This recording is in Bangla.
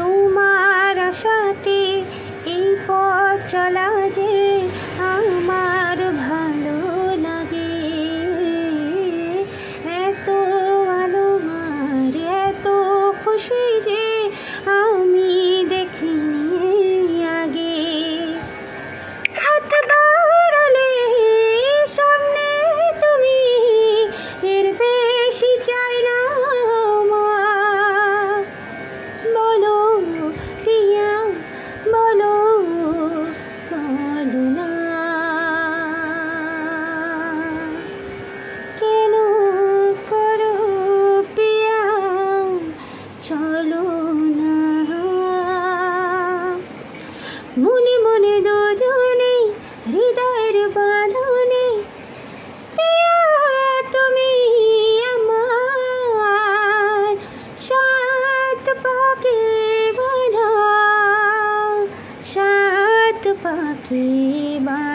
তোমার আশাতে এই পথ চলা যে আমার ভালো লাগে। এত আলোর এত খুশি যে আমি দেখিনি আগে। হাত বাড়ালে সামনে তুমি, এর বেশি চাই না আমার। বলো পিয়া বলো, বলো না কেন করো পিয়া, চলো না। মনে মনে দুজনে হৃদয়ের বাঁধনে, পিয়া তুমি আমার সাত পাকে বাঁধা, সাত পাকে বাঁধা।